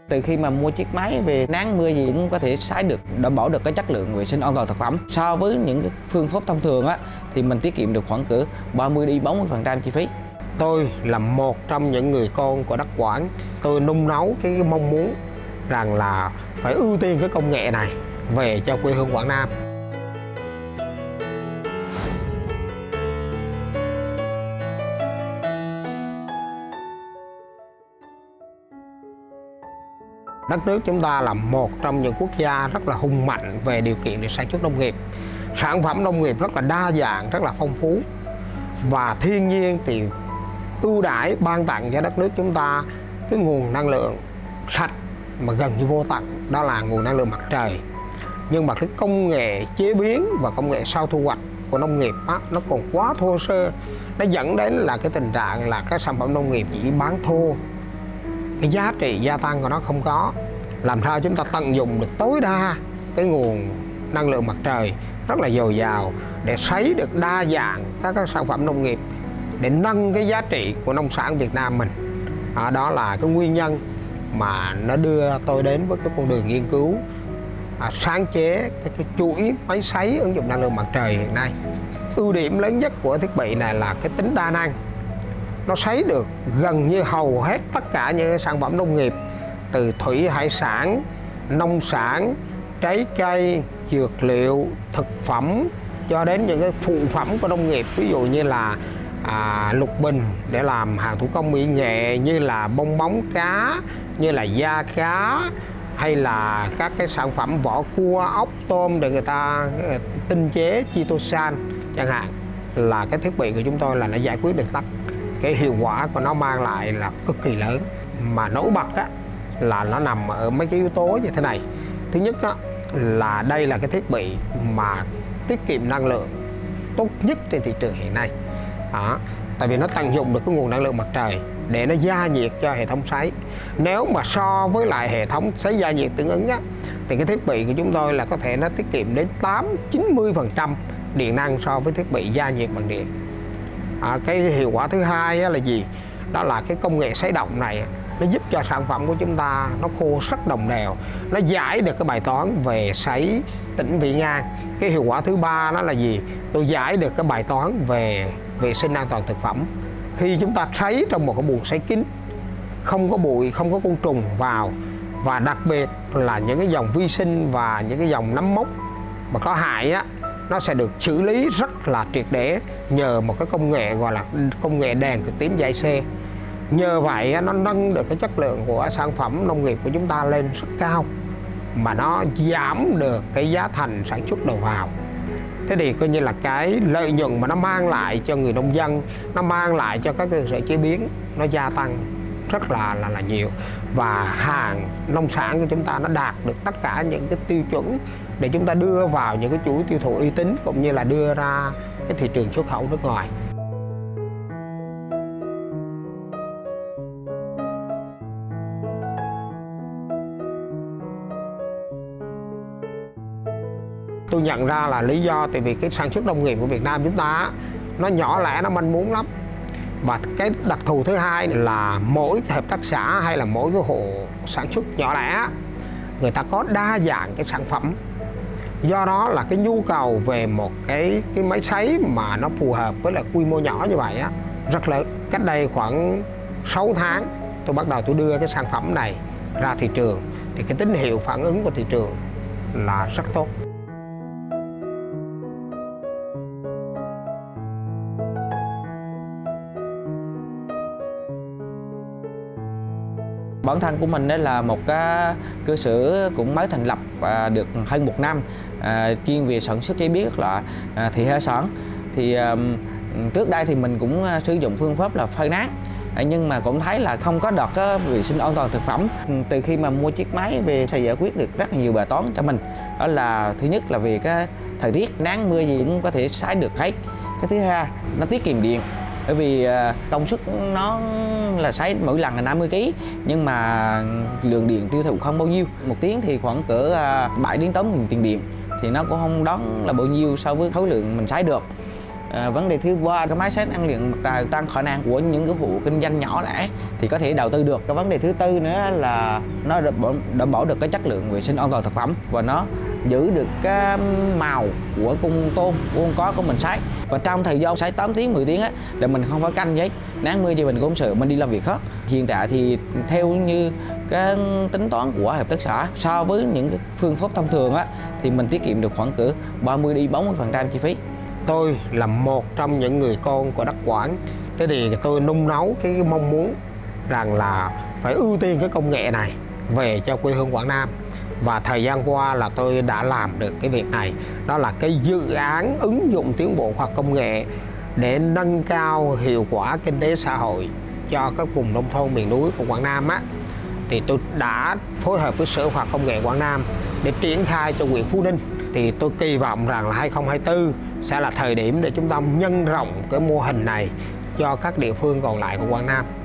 Từ khi mà mua chiếc máy về, nắng mưa gì cũng có thể sấy được, đảm bảo được cái chất lượng vệ sinh an toàn thực phẩm. So với những cái phương pháp thông thường á thì mình tiết kiệm được khoảng cỡ 30-40% chi phí. Tôi là một trong những người con của đất Quảng. Tôi nung nấu cái mong muốn rằng là phải ưu tiên cái công nghệ này về cho quê hương Quảng Nam. Đất nước chúng ta là một trong những quốc gia rất là hùng mạnh về điều kiện để sản xuất nông nghiệp. Sản phẩm nông nghiệp rất là đa dạng, rất là phong phú. Và thiên nhiên thì ưu đãi ban tặng cho đất nước chúng ta cái nguồn năng lượng sạch mà gần như vô tận, đó là nguồn năng lượng mặt trời. Nhưng mà cái công nghệ chế biến và công nghệ sau thu hoạch của nông nghiệp á, nó còn quá thô sơ. Nó dẫn đến là cái tình trạng là các sản phẩm nông nghiệp chỉ bán thô, cái giá trị gia tăng của nó không có. Làm sao chúng ta tận dụng được tối đa cái nguồn năng lượng mặt trời rất là dồi dào để sấy được đa dạng các sản phẩm nông nghiệp, để nâng cái giá trị của nông sản Việt Nam mình. Đó là cái nguyên nhân mà nó đưa tôi đến với cái con đường nghiên cứu sáng chế cái chuỗi máy sấy ứng dụng năng lượng mặt trời hiện nay. Ưu điểm lớn nhất của thiết bị này là cái tính đa năng. Nó sấy được gần như hầu hết tất cả những sản phẩm nông nghiệp, từ thủy hải sản, nông sản, trái cây, dược liệu, thực phẩm, cho đến những cái phụ phẩm của nông nghiệp, ví dụ như là lục bình để làm hàng thủ công mỹ nghệ, như là bong bóng cá, như là da cá, hay là các cái sản phẩm vỏ cua, ốc, tôm để người ta tinh chế chitosan chẳng hạn. Là cái thiết bị của chúng tôi là nó giải quyết được tất. Cái hiệu quả của nó mang lại là cực kỳ lớn. Mà nổi bật á, là nó nằm ở mấy cái yếu tố như thế này. Thứ nhất á, là đây là cái thiết bị mà tiết kiệm năng lượng tốt nhất trên thị trường hiện nay. Tại vì nó tận dụng được cái nguồn năng lượng mặt trời để nó gia nhiệt cho hệ thống sấy. Nếu mà so với lại hệ thống sấy gia nhiệt tương ứng á, thì cái thiết bị của chúng tôi là có thể nó tiết kiệm đến 80-90% điện năng so với thiết bị gia nhiệt bằng điện. Cái hiệu quả thứ hai á là gì? Đó là cái công nghệ sấy động này nó giúp cho sản phẩm của chúng ta nó khô rất đồng đều, nó giải được cái bài toán về sấy tĩnh vị ngang. Cái hiệu quả thứ ba đó là gì? Tôi giải được cái bài toán về vệ sinh an toàn thực phẩm. Khi chúng ta sấy trong một cái buồng sấy kín, không có bụi, không có côn trùng vào, và đặc biệt là những cái dòng vi sinh và những cái dòng nấm mốc mà có hại á, nó sẽ được xử lý rất là triệt để nhờ một cái công nghệ gọi là công nghệ đèn cực tím dải C. Nhờ vậy nó nâng được cái chất lượng của sản phẩm nông nghiệp của chúng ta lên rất cao, mà nó giảm được cái giá thành sản xuất đầu vào. Thế thì coi như là cái lợi nhuận mà nó mang lại cho người nông dân, nó mang lại cho các cơ sở chế biến, nó gia tăng rất là nhiều. Và hàng nông sản của chúng ta nó đạt được tất cả những cái tiêu chuẩn để chúng ta đưa vào những cái chuỗi tiêu thụ uy tín, cũng như là đưa ra cái thị trường xuất khẩu nước ngoài. Tôi nhận ra là lý do tại vì cái sản xuất nông nghiệp của Việt Nam chúng ta nó nhỏ lẻ, nó manh mún lắm. Và cái đặc thù thứ hai là mỗi hợp tác xã hay là mỗi cái hộ sản xuất nhỏ lẻ, người ta có đa dạng cái sản phẩm. Do đó là cái nhu cầu về một cái máy sấy mà nó phù hợp với là quy mô nhỏ như vậy á, rất lớn. Cách đây khoảng 6 tháng tôi bắt đầu tôi đưa cái sản phẩm này ra thị trường, thì cái tín hiệu phản ứng của thị trường là rất tốt. Bản thân của mình đấy là một cái cơ sở cũng mới thành lập được hơn 1 năm, chuyên về sản xuất chế biến các loại thủy hải sản. Thì trước đây thì mình cũng sử dụng phương pháp là phơi nắng, nhưng mà cũng thấy là không có đạt cái vệ sinh an toàn thực phẩm. Từ khi mà mua chiếc máy về sẽ giải quyết được rất là nhiều bài toán cho mình. Đó là thứ nhất là về cái thời tiết, nắng mưa gì cũng có thể sấy được hết. Cái thứ hai, nó tiết kiệm điện. Bởi vì công suất nó là sấy mỗi lần là 50 kg, nhưng mà lượng điện tiêu thụ không bao nhiêu. 1 tiếng thì khoảng cỡ 7 đến 8 nghìn tiền điện, thì nó cũng không đáng là bao nhiêu so với khối lượng mình sấy được. Vấn đề thứ ba, cái máy xấy năng lượng mặt trời tăng khả năng của những cái hộ kinh doanh nhỏ lẻ thì có thể đầu tư được. Cái vấn đề thứ tư nữa là nó đảm bảo được cái chất lượng vệ sinh an toàn thực phẩm và nó giữ được cái màu của con tôm, của con cá của mình sấy. Và trong thời gian sấy 8 tiếng 10 tiếng á là mình không phải canh giấy nắng mưa gì, mình cũng không sợ, mình đi làm việc khác. Hiện tại thì theo như cái tính toán của hợp tác xã, so với những cái phương pháp thông thường á thì mình tiết kiệm được khoảng cỡ 30-40% chi phí. Tôi là một trong những người con của đất Quảng, thế thì tôi nung nấu cái mong muốn rằng là phải ưu tiên cái công nghệ này về cho quê hương Quảng Nam. Và thời gian qua là tôi đã làm được cái việc này, đó là cái dự án ứng dụng tiến bộ khoa học công nghệ để nâng cao hiệu quả kinh tế xã hội cho các vùng nông thôn miền núi của Quảng Nam á. Thì tôi đã phối hợp với Sở Khoa học Công nghệ Quảng Nam để triển khai cho huyện Phú Ninh. Thì tôi kỳ vọng rằng là 2024 sẽ là thời điểm để chúng ta nhân rộng cái mô hình này cho các địa phương còn lại của Quảng Nam.